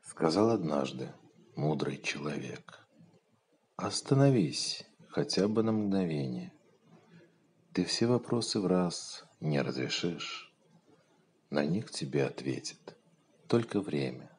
Сказал однажды мудрый человек: остановись хотя бы на мгновение. Ты все вопросы в раз не разрешишь. На них тебе ответит только время.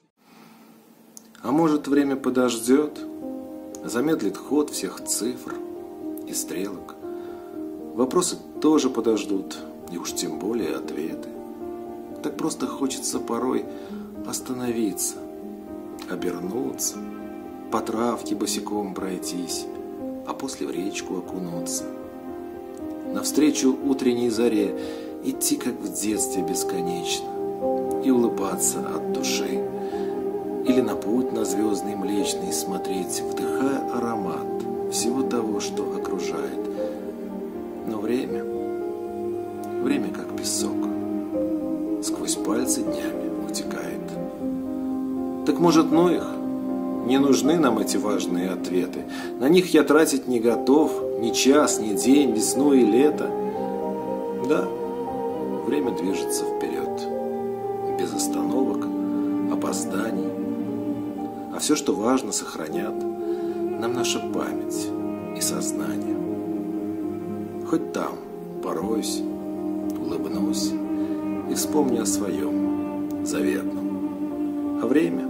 А может, время подождет, замедлит ход всех цифр и стрелок. Вопросы тоже подождут, и уж тем более ответы. Так просто хочется порой остановиться, обернуться, по травке босиком пройтись, а после в речку окунуться. Навстречу утренней заре идти, как в детстве, бесконечно, и улыбаться от души. Или на путь на звездный Млечный смотреть, вдыхая аромат всего того, что окружает. Но время как песок, сквозь пальцы днями утекает. Так может, ну их? Не нужны нам эти важные ответы. На них я тратить не готов ни час, ни день, весну и лето. Да, время движется вперед, без остановок, опозданий. А все, что важно, сохранят нам наша память и сознание. Хоть там пороюсь, улыбнусь и вспомню о своем заветном. А время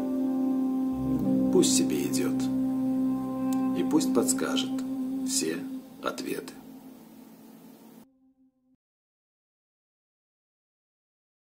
пусть себе идет, и пусть подскажет все ответы.